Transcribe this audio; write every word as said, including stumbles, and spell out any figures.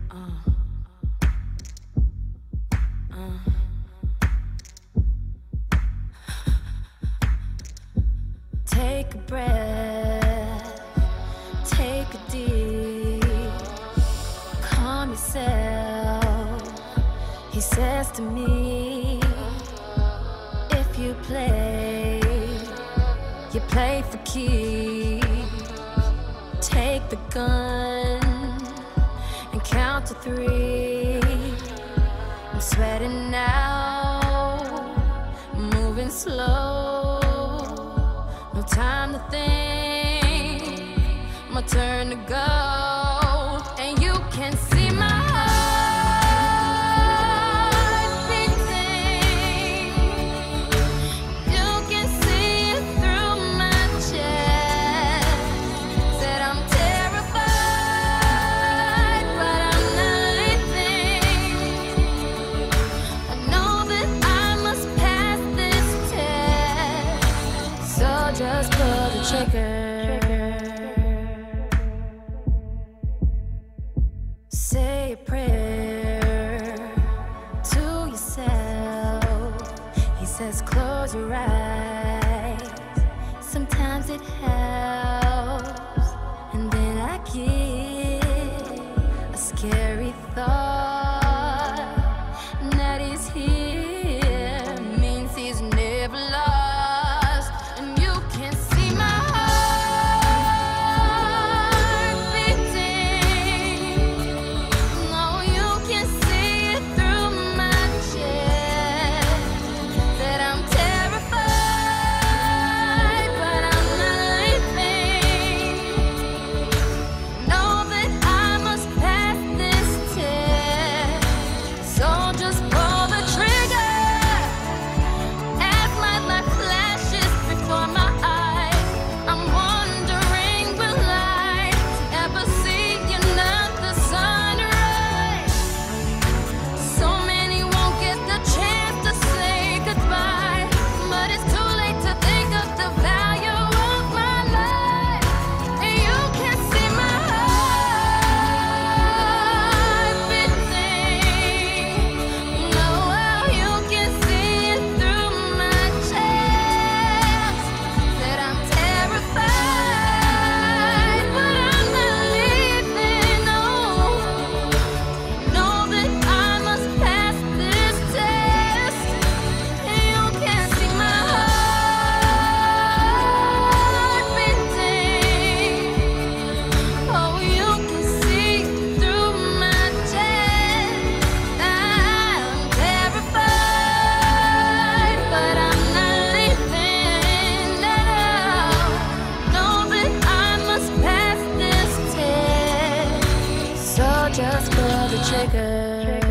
Uh, uh. Take a breath, take a deep, calm yourself. He says to me, if you play, you play for keeps. Take the gun and count to three. I'm sweating now, moving slow. No time to think, my turn to go. And you can see my heart beating. You can see it through my chest. Said I'm terrified, but I'm not leaving. I know that I must pass this test. So just pull the trigger. Say a prayer to yourself. He says close your eyes. Sometimes it helps. And then I get a scary thought that he's here means he's never lost. And you can see my heart beating. No, you can see it through my chest. That I'm terrified, but I'm not leaving. Know that I must pass this test. So just pull the trigger as my life flashes before my eyes. I'm wondering, will I ever see another sunrise? So many won't get the chance to say goodbye, but it's too late to think of the value of my life. And you can see my heart beating. No, you can see it through my chest. That I'm terrified, but I'm not leaving. No, know that I must pass this test. And you can see my heart beating. Oh, you can see through my chest. I'm terrified, but I'm not leaving. No, know that I must pass this test. So just pull the trigger.